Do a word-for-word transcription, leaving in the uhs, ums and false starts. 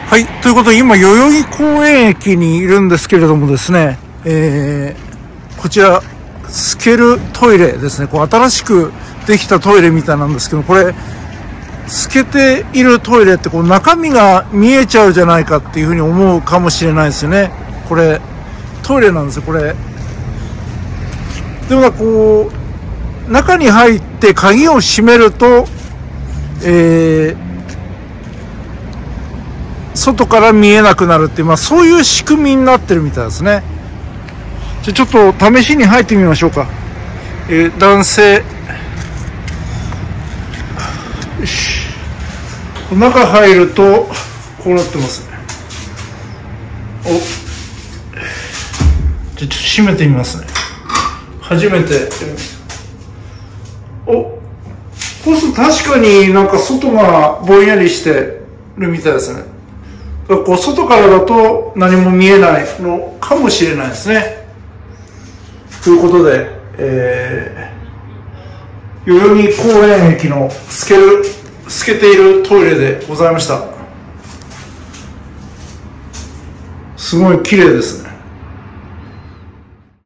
はい。ということで、今、代々木公園駅にいるんですけれどもですね、えー、こちら、透けるトイレですね。こう、新しくできたトイレみたいなんですけど、これ、透けているトイレって、こう、中身が見えちゃうじゃないかっていうふうに思うかもしれないですよね。これ、トイレなんですよ、これ。でもこう、中に入って鍵を閉めると、えー、外から見えなくなるっていう、まあそういう仕組みになってるみたいですね。じゃちょっと試しに入ってみましょうか。えー、男性。よし。中入ると、こうなってますね。お。じゃちょっと閉めてみますね。初めて。お。こうすると確かになんか外がぼんやりしてるみたいですね。こう外からだと何も見えないのかもしれないですね。ということで、えー、代々木公園駅の透ける、透けているトイレでございました。すごい綺麗ですね。